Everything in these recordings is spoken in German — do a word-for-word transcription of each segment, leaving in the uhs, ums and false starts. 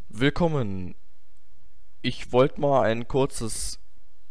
Willkommen. Ich wollte mal ein kurzes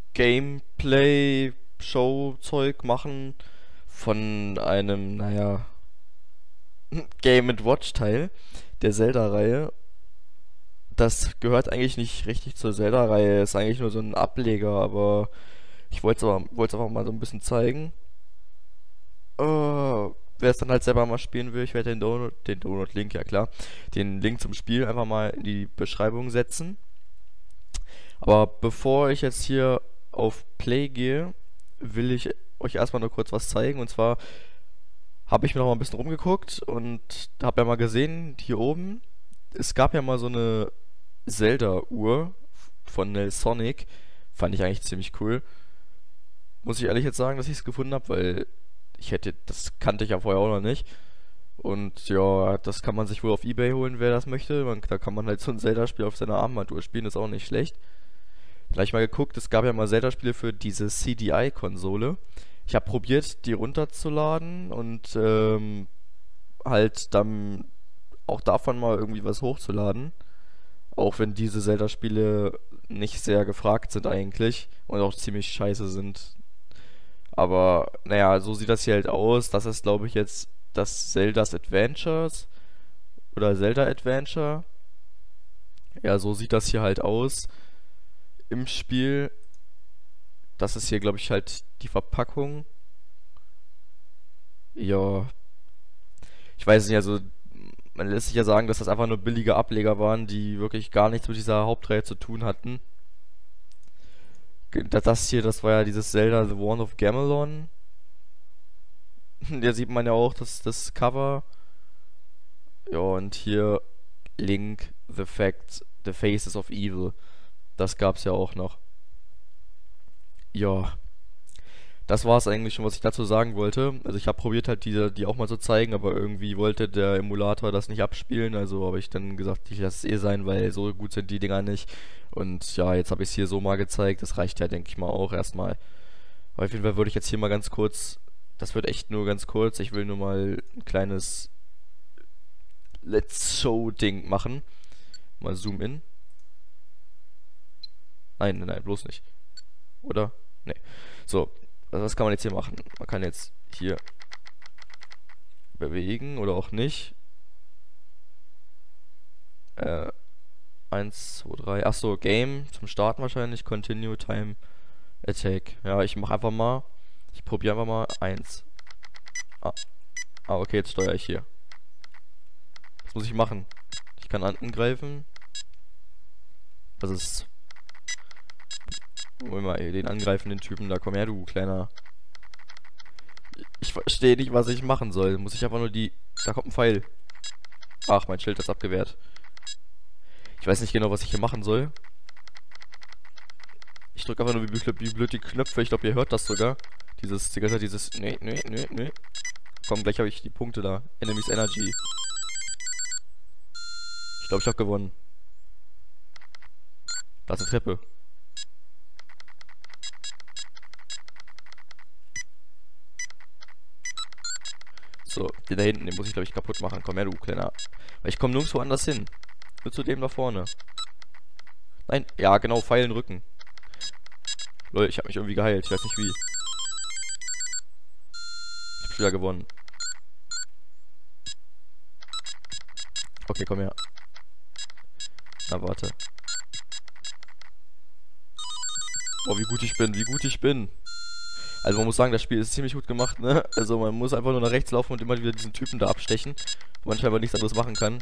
Gameplay-Show-Zeug machen von einem, naja, Game and Watch-Teil der Zelda-Reihe. Das gehört eigentlich nicht richtig zur Zelda-Reihe, ist eigentlich nur so ein Ableger, aber ich wollte es aber, wollte es einfach mal so ein bisschen zeigen. Äh, wer es dann halt selber mal spielen will, ich werde den Download, den Download-Link, ja klar, den Link zum Spiel einfach mal in die Beschreibung setzen. Aber bevor ich jetzt hier auf Play gehe, will ich euch erstmal nur kurz was zeigen. Und zwar habe ich mir noch mal ein bisschen rumgeguckt und habe ja mal gesehen, hier oben, es gab ja mal so eine Zelda-Uhr von Nelsonic. Fand ich eigentlich ziemlich cool. Muss ich ehrlich jetzt sagen, dass ich es gefunden habe, weil ich hätte, das kannte ich ja vorher auch noch nicht. Und ja, das kann man sich wohl auf eBay holen, wer das möchte. Man, da kann man halt so ein Zelda-Spiel auf seiner Armbanduhr spielen, ist auch nicht schlecht. Gleich mal geguckt, es gab ja mal Zelda-Spiele für diese C D I-Konsole. Ich habe probiert, die runterzuladen und ähm, halt dann auch davon mal irgendwie was hochzuladen. Auch wenn diese Zelda-Spiele nicht sehr gefragt sind eigentlich und auch ziemlich scheiße sind. Aber naja, so sieht das hier halt aus. Das ist, glaube ich, jetzt das Zelda's Adventures oder Zelda Adventure. Ja, so sieht das hier halt aus im Spiel. Das ist hier, glaube ich, halt die Verpackung. Ja, ich weiß nicht, also man lässt sich ja sagen, dass das einfach nur billige Ableger waren, die wirklich gar nichts mit dieser Hauptreihe zu tun hatten. Ge- Das hier, das war ja dieses Zelda The Wand of Gamelon. Da sieht man ja auch das, das Cover. Ja, und hier Link, The Fact, The Faces of Evil. Das gab's ja auch noch. Ja, das war's eigentlich schon, was ich dazu sagen wollte. Also ich habe probiert halt die, die auch mal zu zeigen, aber irgendwie wollte der Emulator das nicht abspielen. Also habe ich dann gesagt, ich lasse es eh sein, weil so gut sind die Dinger nicht. Und ja, jetzt habe ich es hier so mal gezeigt. Das reicht ja, denke ich mal, auch erstmal. Aber auf jeden Fall würde ich jetzt hier mal ganz kurz, das wird echt nur ganz kurz. Ich will nur mal ein kleines Let's Show-Ding machen. Mal Zoom in. Nein, nein, nein, bloß nicht. Oder? Nee. So, also was kann man jetzt hier machen? Man kann jetzt hier bewegen oder auch nicht. Äh, eins, zwei, drei. Achso, Game zum Starten wahrscheinlich. Continue, Time, Attack. Ja, ich mache einfach mal. Ich probiere einfach mal. Eins. Ah, ah, okay, jetzt steuere ich hier. Was muss ich machen? Ich kann angreifen. Was ist. Wollen wir mal den angreifenden Typen da. Komm her, du kleiner. Ich verstehe nicht, was ich machen soll. Muss ich einfach nur die. Da kommt ein Pfeil. Ach, mein Schild ist abgewehrt. Ich weiß nicht genau, was ich hier machen soll. Ich drücke einfach nur wie blöd, wie blöd die Knöpfe. Ich glaube, ihr hört das sogar. Dieses, die ganze Zeit dieses. Nee, nee, nee, nee. Komm, gleich habe ich die Punkte da. Enemies Energy. Ich glaube, ich habe gewonnen. Da ist eine Treppe. So, den da hinten, den muss ich, glaube ich, kaputt machen. Komm her, du kleiner. Weil ich komme nirgendwo anders hin. Nur zu dem da vorne. Nein, ja, genau, Pfeil in den Rücken. Leute, ich habe mich irgendwie geheilt. Ich weiß nicht wie. Ich habe wieder gewonnen. Okay, komm her. Na, warte. Oh, wie gut ich bin, wie gut ich bin. Also man muss sagen, das Spiel ist ziemlich gut gemacht, ne? Also man muss einfach nur nach rechts laufen und immer wieder diesen Typen da abstechen. Wo man scheinbar nichts anderes machen kann.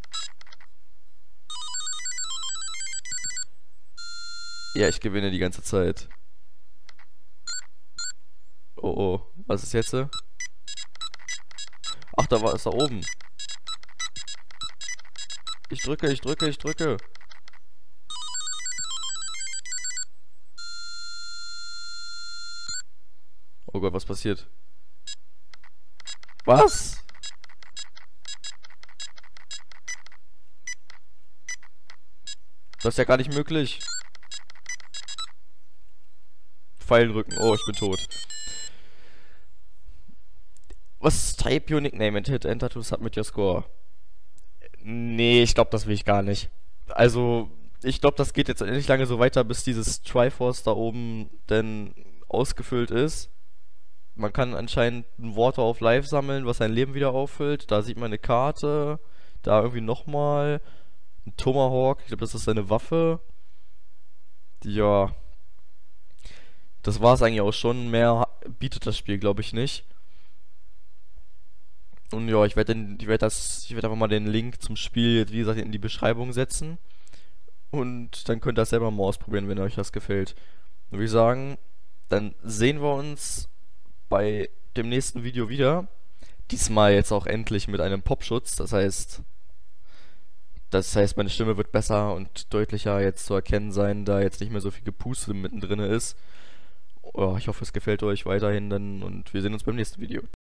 Ja, ich gewinne die ganze Zeit. Oh, oh. Was ist jetzt? Ach, da war es da oben. Ich drücke, ich drücke, ich drücke. Oh Gott, was passiert? Was? Das ist ja gar nicht möglich. Pfeil drücken. Oh, ich bin tot. Was? Type your nickname and hit enter to submit your score. Nee, ich glaube, das will ich gar nicht. Also, ich glaube, das geht jetzt nicht lange so weiter, bis dieses Triforce da oben denn ausgefüllt ist. Man kann anscheinend ein Water of Life sammeln, was sein Leben wieder auffüllt. Da sieht man eine Karte. Da irgendwie nochmal ein Tomahawk. Ich glaube, das ist seine Waffe. Ja, das war es eigentlich auch schon. Mehr bietet das Spiel, glaube ich, nicht. Und ja, ich werde ich werd das, ich werde einfach mal den Link zum Spiel jetzt, wie gesagt, in die Beschreibung setzen. Und dann könnt ihr das selber mal ausprobieren, wenn euch das gefällt. Und würde ich sagen, dann sehen wir uns bei dem nächsten Video wieder. Diesmal jetzt auch endlich mit einem Popschutz. Das heißt, das heißt, meine Stimme wird besser und deutlicher jetzt zu erkennen sein, da jetzt nicht mehr so viel Gepuste mittendrin ist. Ja, ich hoffe, es gefällt euch weiterhin dann und wir sehen uns beim nächsten Video.